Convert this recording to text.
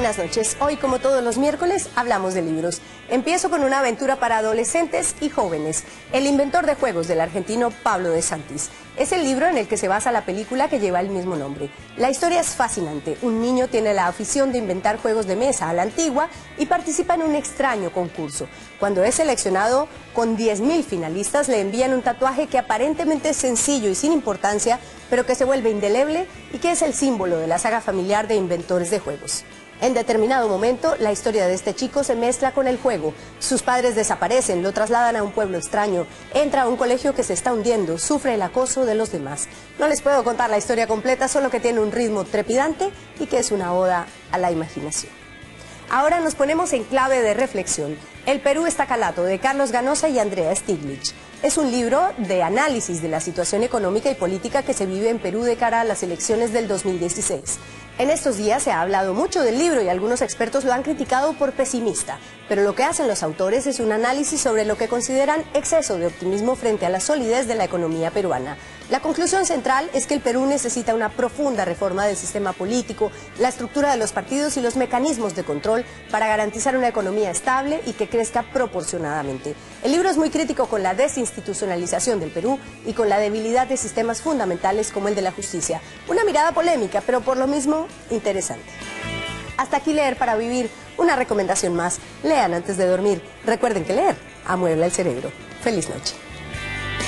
buenas noches. Hoy, como todos los miércoles, hablamos de libros. Empiezo con una aventura para adolescentes y jóvenes. El inventor de juegos del argentino Pablo de Santis. Es el libro en el que se basa la película que lleva el mismo nombre. La historia es fascinante. Un niño tiene la afición de inventar juegos de mesa a la antigua y participa en un extraño concurso. Cuando es seleccionado, con 10.000 finalistas le envían un tatuaje que aparentemente es sencillo y sin importancia, pero que se vuelve indeleble y que es el símbolo de la saga familiar de inventores de juegos. En determinado momento, la historia de este chico se mezcla con el juego. Sus padres desaparecen, lo trasladan a un pueblo extraño, entra a un colegio que se está hundiendo, sufre el acoso de los demás. No les puedo contar la historia completa, solo que tiene un ritmo trepidante y que es una oda a la imaginación. Ahora nos ponemos en clave de reflexión. El Perú está calato, de Carlos Ganosa y Andrea Stiglitz. Es un libro de análisis de la situación económica y política que se vive en Perú de cara a las elecciones del 2016. En estos días se ha hablado mucho del libro y algunos expertos lo han criticado por pesimista, pero lo que hacen los autores es un análisis sobre lo que consideran exceso de optimismo frente a la solidez de la economía peruana. La conclusión central es que el Perú necesita una profunda reforma del sistema político, la estructura de los partidos y los mecanismos de control para garantizar una economía estable y que crezca proporcionadamente. El libro es muy crítico con la desinstitucionalización del Perú y con la debilidad de sistemas fundamentales como el de la justicia. Una mirada polémica, pero por lo mismo interesante. Hasta aquí Leer para Vivir, una recomendación más. Lean antes de dormir. Recuerden que leer amuebla el cerebro. Feliz noche.